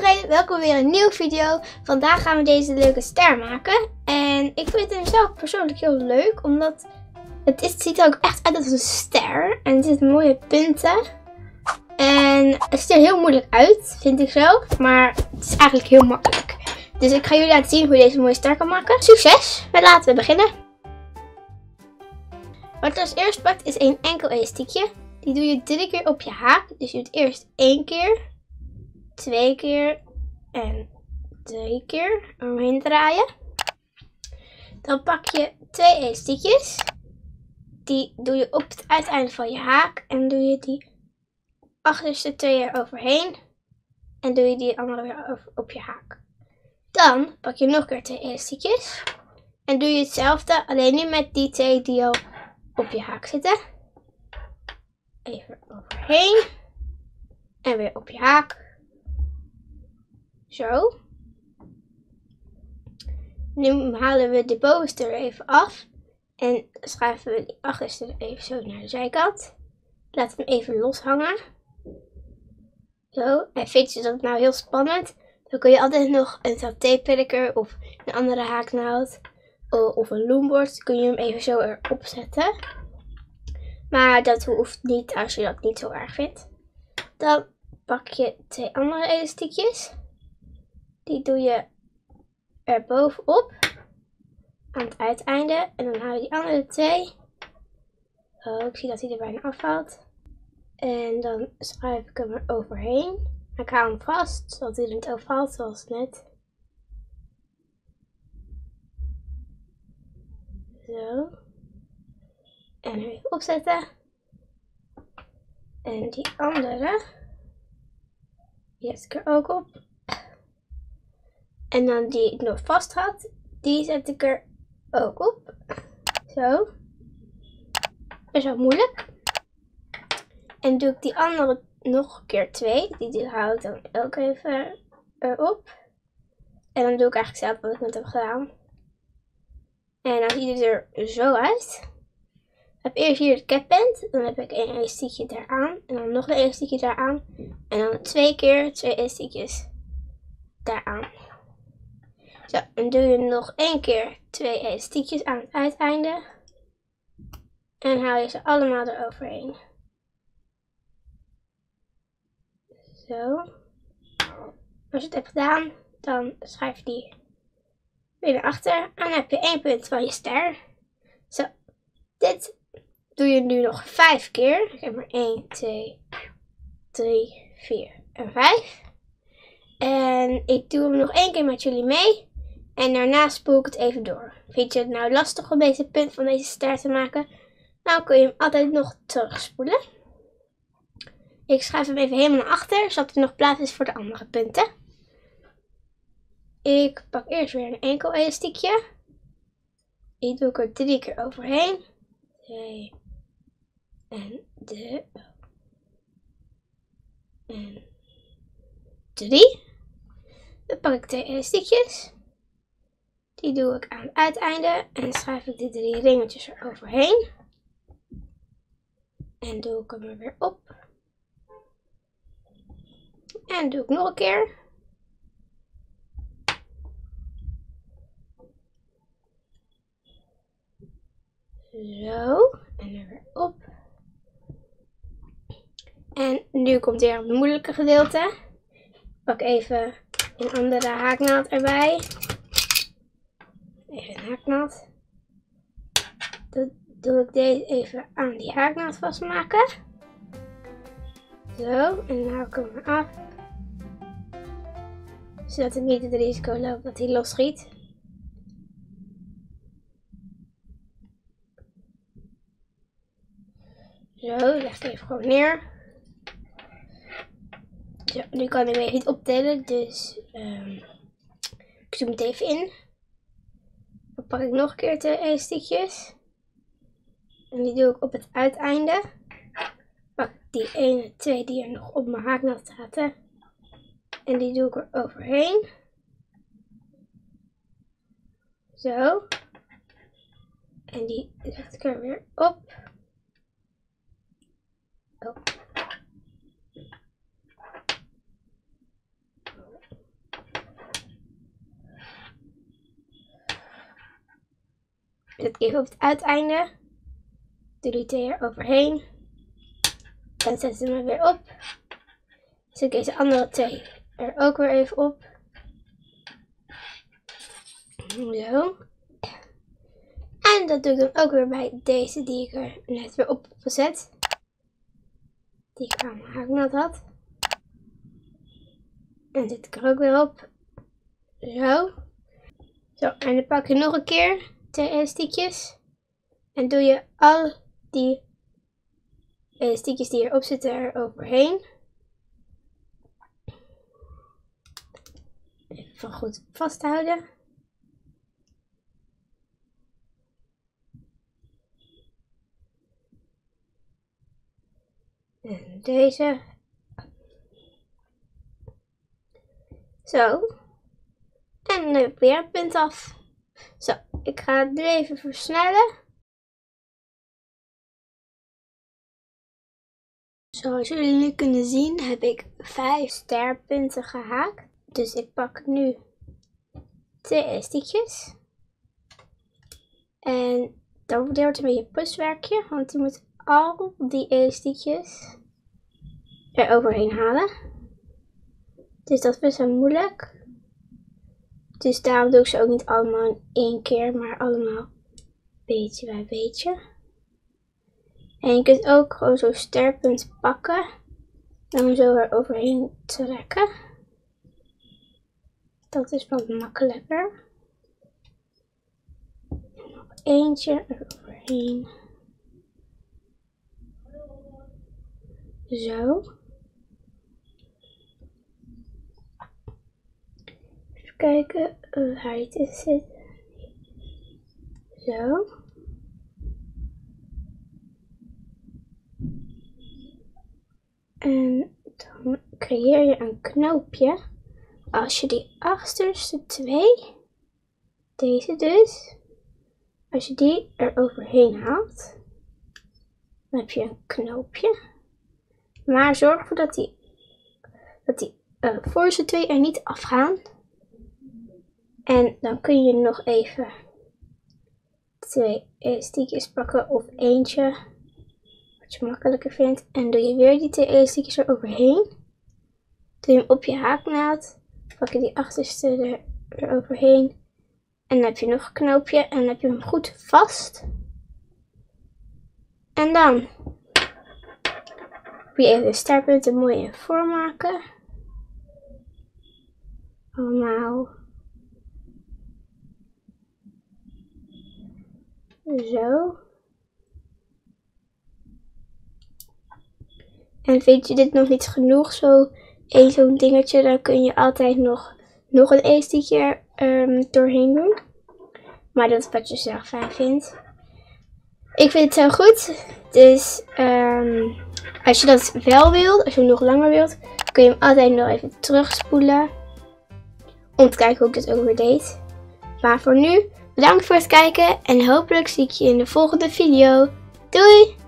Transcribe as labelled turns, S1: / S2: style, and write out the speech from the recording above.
S1: iedereen, welkom weer een nieuwe video. Vandaag gaan we deze leuke ster maken. En ik vind hem zelf persoonlijk heel leuk, omdat het ziet er ook echt uit als een ster. En het zit mooie punten. En het ziet er heel moeilijk uit, vind ik zelf. Maar het is eigenlijk heel makkelijk. Dus ik ga jullie laten zien hoe je deze mooie ster kan maken. Succes! Maar laten we beginnen. Wat je als eerst pakt is een enkel elastiekje. Die doe je 3 keer op je haak. Dus je doet eerst 1 keer, 2 keer en 3 keer omheen draaien. Dan pak je 2 elastiekjes. Die doe je op het uiteinde van je haak. En doe je die achterste 2 er overheen. En doe je die andere weer op je haak. Dan pak je nog een keer 2 elastiekjes. En doe je hetzelfde, alleen nu met die 2 die al op je haak zitten. Even overheen. En weer op je haak. Zo. Nu halen we de bovenste er even af. En schuiven we die achterste er even zo naar de zijkant. Laten we hem even los hangen. Zo. En vind je dat nou heel spannend? Dan kun je altijd nog een satéprikker of een andere haaknaald of een loembord. Kun je hem even zo erop zetten. Maar dat hoeft niet als je dat niet zo erg vindt. Dan pak je 2 andere elastiekjes. Die doe je er bovenop. Aan het uiteinde. En dan haal je die andere 2. Oh, ik zie dat hij er bijna afvalt. En dan schuif ik hem er overheen. Ik hou hem vast, zodat hij er niet overvalt, zoals net. Zo. En even opzetten. En die andere. Die zet ik er ook op. En dan die ik nog vast had, die zet ik er ook op. Zo. Is wel moeilijk. En doe ik die andere nog een keer 2. Die hou ik dan ook even erop. En dan doe ik eigenlijk zelf wat ik net heb gedaan. En dan ziet het er zo uit. Ik heb eerst hier het capband. Dan heb ik 1 elastiekje daaraan. En dan nog een elastiekje daaraan. En dan 2 keer 2 elastiekjes daaraan. Zo, en doe je nog 1 keer 2 elastiekjes aan het uiteinde. En haal je ze allemaal eroverheen. Zo. Als je het hebt gedaan, dan schuif je die weer naar achter. En dan heb je 1 punt van je ster. Zo. Dit doe je nu nog 5 keer. Ik heb maar 1, 2, 3, 4 en 5. En ik doe hem nog 1 keer met jullie mee. En daarna spoel ik het even door. Vind je het nou lastig om deze punt van deze ster te maken? Dan kun je hem altijd nog terugspoelen. Ik schuif hem even helemaal naar achter, zodat er nog plaats is voor de andere punten. Ik pak eerst weer een enkel elastiekje. Die doe ik er 3 keer overheen. 2 en 3. En 3. Dan pak ik 2 elastiekjes. Die doe ik aan het uiteinde en schuif ik die 3 ringetjes er overheen. En doe ik hem er weer op. En doe ik nog een keer. Zo. En er weer op. En nu komt weer het moeilijke gedeelte. Pak even een andere haaknaald erbij. Even een haaknaald. Dan doe ik deze even aan die haaknaald vastmaken. Zo. En dan haal ik hem af. Zodat ik niet het risico loop dat hij losschiet. Zo, leg ik even gewoon neer. Zo, nu kan ik hem even niet optellen, dus ik zoom het even in. Dan pak ik nog een keer 2 elastiekjes. En die doe ik op het uiteinde. Pak ik die 1, 2 die er nog op mijn haaknaald zaten. En die doe ik er overheen. Zo. En die zet ik er weer op. Oh. Zet ik even op het uiteinde. Doe die 2 er overheen. En zet ze hem weer op. Zet ik deze andere 2 er ook weer even op. Zo. En dat doe ik dan ook weer bij deze die ik er net weer op heb gezet. Die ik aan mijn haaknaald had. En zet ik er ook weer op. Zo. Zo, en dan pak je nog een keer 2 elastiekjes. En doe je al die elastiekjes die erop zitten er overheen. Even goed vasthouden. En deze. Zo. En dan heb ik weer een punt af. Zo, ik ga het nu even versnellen. Zoals jullie nu kunnen zien heb ik 5 sterpunten gehaakt. Dus ik pak nu 2 elastiekjes. En dan wordt het een beetje een puswerkje, want je moet al die elastiekjes er overheen halen. Dus dat is best wel moeilijk. Dus daarom doe ik ze ook niet allemaal in 1 keer, maar allemaal beetje bij beetje. En je kunt ook gewoon zo'n sterpunt pakken en hem zo er overheen trekken. Dat is wat makkelijker. En nog eentje eroverheen. Zo. Even kijken waar het is zit. Zo. En dan creëer je een knoopje. Als je die achterste 2, deze dus, als je die er overheen haalt, dan heb je een knoopje. Maar zorg ervoor dat die voorste 2 er niet afgaan. En dan kun je nog even 2 elastiekjes pakken of eentje, wat je makkelijker vindt. En doe je weer die 2 elastiekjes er overheen. Doe je hem op je haaknaald. Pak je die achterste er overheen. En dan heb je nog een knoopje. En dan heb je hem goed vast. En dan moet je even de sterpunten mooi in vorm maken. Allemaal. Zo. En vind je dit nog niet genoeg, zo'n dingetje, dan kun je altijd nog een elastiekje doorheen doen. Maar dat is wat je zelf fijn vindt. Ik vind het zo goed. Dus als je dat wel wilt, als je hem nog langer wilt, kun je hem altijd nog even terugspoelen. Om te kijken hoe ik dit ook weer deed. Maar voor nu, bedankt voor het kijken en hopelijk zie ik je in de volgende video. Doei!